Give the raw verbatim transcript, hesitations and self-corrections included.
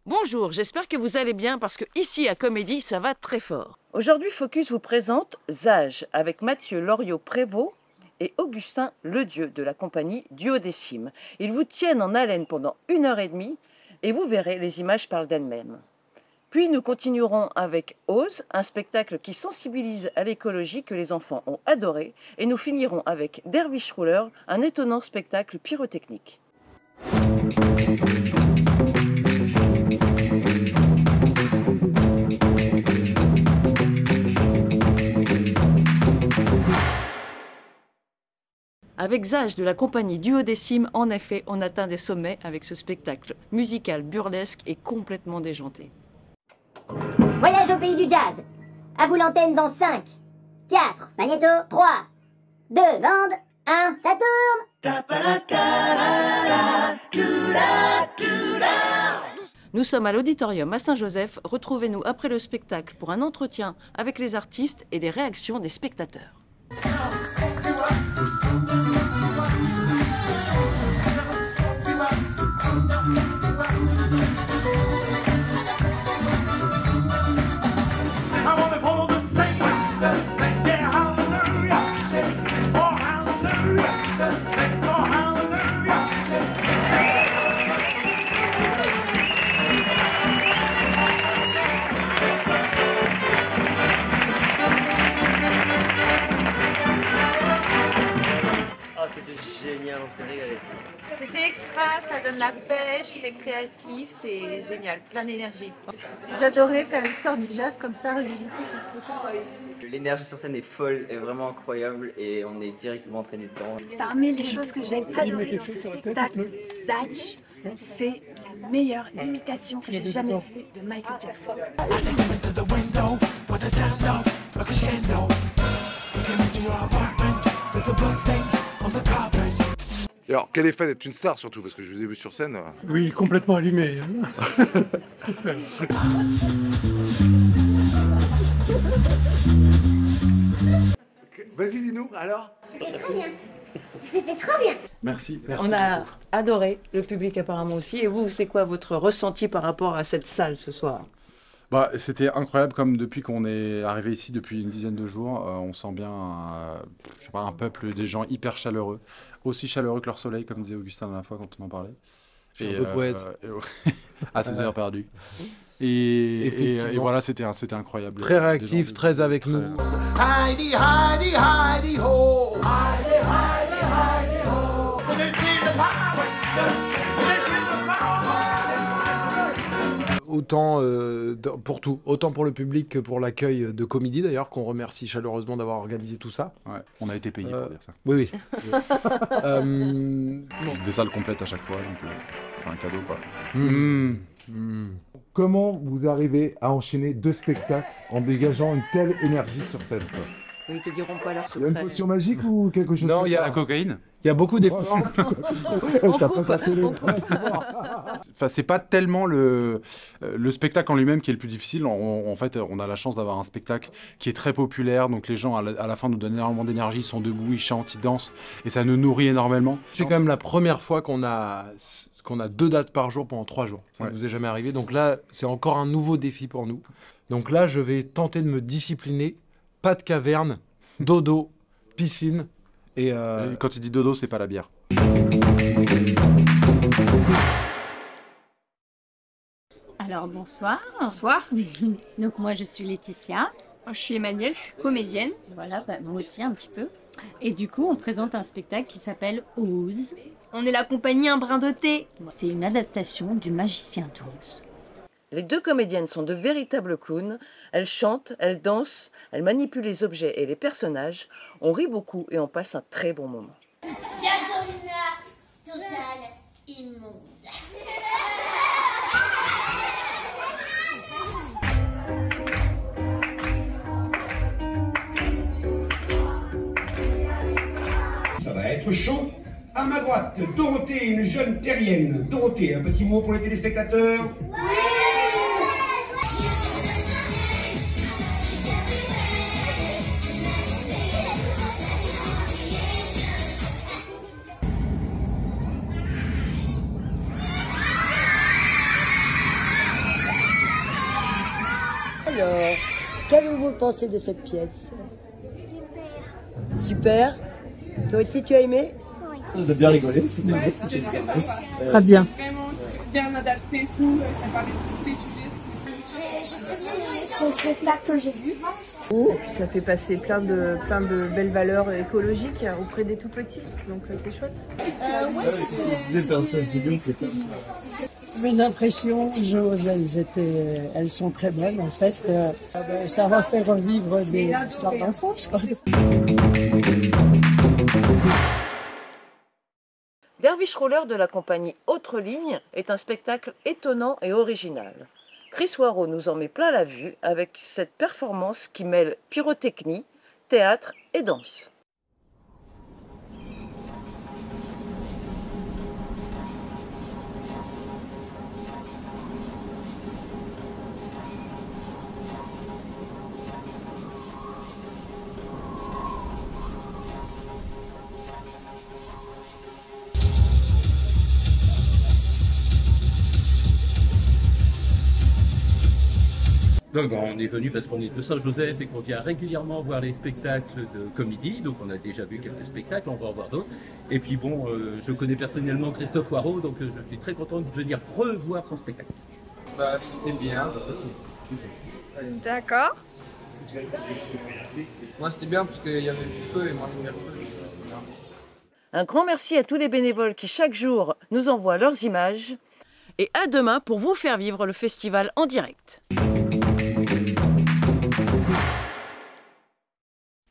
Bonjour, j'espère que vous allez bien parce que ici à Comédie, ça va très fort. Aujourd'hui, Focus vous présente Zage avec Mathieu Loriot-Prévost et Augustin Ledieu de la compagnie Duodécime. Ils vous tiennent en haleine pendant une heure et demie et vous verrez, les images parlent d'elles-mêmes. Puis nous continuerons avec Ose, un spectacle qui sensibilise à l'écologie que les enfants ont adoré, et nous finirons avec Dervish Ruler, un étonnant spectacle pyrotechnique. Avec Zage de la compagnie Duodécime, en effet, on atteint des sommets avec ce spectacle musical burlesque et complètement déjanté. Voyage au pays du jazz. À vous l'antenne dans cinq, quatre, magnéto, trois, deux, bande, un, ça tourne. Nous sommes à l'auditorium à Saint-Joseph. Retrouvez-nous après le spectacle pour un entretien avec les artistes et les réactions des spectateurs. Génial, on s'est régalé. C'était extra, ça donne la pêche, c'est créatif, c'est génial, plein d'énergie. J'adorais faire l'histoire du jazz comme ça, revisiter, je trouve ça super. L'énergie sur scène est folle, est vraiment incroyable et on est directement entraîné dedans. Parmi les choses que j'ai adorées dans ce spectacle, Zage, c'est la meilleure imitation que j'ai jamais vue de Michael Jackson. Alors, quel effet d'être une star surtout, parce que je vous ai vu sur scène. Oui, complètement allumé. Super. Vas-y, dis-nous, alors. C'était trop bien. C'était trop bien. Merci, merci. On a adoré, le public apparemment aussi. Et vous, c'est quoi votre ressenti par rapport à cette salle ce soir? Bah, c'était incroyable, comme depuis qu'on est arrivé ici depuis une dizaine de jours, euh, on sent bien euh, je sais pas, un peuple, des gens hyper chaleureux, aussi chaleureux que leur soleil, comme disait Augustin la dernière fois quand on en parlait. Je suis un peu poète. Euh, à ses heures perdues. Et, et, et voilà, c'était c'était incroyable. Très réactif, gens, très avec très... nous. Heidi, Heidi, Heidi, ho. Heidi, Heidi, Heidi, ho. Autant euh, pour tout, autant pour le public que pour l'accueil de Comédie d'ailleurs, qu'on remercie chaleureusement d'avoir organisé tout ça. Ouais, on a été payé euh, pour dire ça. Oui, oui. euh, Des salles complètes à chaque fois, donc euh, c'est un cadeau quoi. Mmh. Mmh. Comment vous arrivez à enchaîner deux spectacles en dégageant une telle énergie sur scène, quoi? Ils te diront pas leur secret. Il y a une potion magique ou quelque chose? Non, il y a la cocaïne. Il y a beaucoup d'efforts. Enfin, c'est pas tellement le, le spectacle en lui-même qui est le plus difficile. On, en fait, on a la chance d'avoir un spectacle qui est très populaire. Donc les gens, à la, à la fin, nous donnent énormément d'énergie. Ils sont debout, ils chantent, ils dansent. Et ça nous nourrit énormément. C'est quand même la première fois qu'on a, qu'on a deux dates par jour pendant trois jours. Ça ne ouais. nous est jamais arrivé. Donc là, c'est encore un nouveau défi pour nous. Donc là, je vais tenter de me discipliner. Pas de caverne, dodo, piscine. Et, euh... et quand il dit dodo, c'est pas la bière. Alors bonsoir. Bonsoir. Donc moi je suis Laetitia. Je suis Emmanuelle, je suis comédienne. Voilà, bah, moi aussi un petit peu. Et du coup on présente un spectacle qui s'appelle Ose. On est la compagnie Un Brin de Thé. C'est une adaptation du Magicien d'Oz. Les deux comédiennes sont de véritables clowns. Elles chantent, elles dansent, elles manipulent les objets et les personnages. On rit beaucoup et on passe un très bon moment. Gasolina totale immonde. Ça va être chaud. À ma droite, Dorothée, une jeune terrienne. Dorothée, un petit mot pour les téléspectateurs? Oui. Alors, qu'avez-vous pensé de cette pièce? Super. Toi aussi, tu as aimé? Oui. On a bien rigolé, c'était ouais, c'était très sympa. Très bien. Vraiment bien adapté, tout, ça parlait de tous les sujets. J'ai très bien aimé le spectacle que j'ai vu. Et puis ça fait passer plein de, plein de belles valeurs écologiques auprès des tout-petits, donc c'est chouette. Euh, ouais, c'était... Mes impressions, j'ose, elles, étaient, elles sont très belles en fait. Euh, ça va faire revivre des histoires d'enfance. Dervish Roller de la compagnie Autre Ligne est un spectacle étonnant et original. Chris Waro nous en met plein la vue avec cette performance qui mêle pyrotechnie, théâtre et danse. Donc bon, on est venu parce qu'on est de Saint-Joseph et qu'on vient régulièrement voir les spectacles de comédie. Donc on a déjà vu quelques spectacles, on va en voir d'autres. Et puis bon, euh, je connais personnellement Christophe Waro, donc euh, je suis très content de venir revoir son spectacle. Bah c'était bien. D'accord. Moi c'était bien parce qu'il y avait du feu et moi j'aime bien le feu. Un grand merci à tous les bénévoles qui chaque jour nous envoient leurs images. Et à demain pour vous faire vivre le festival en direct.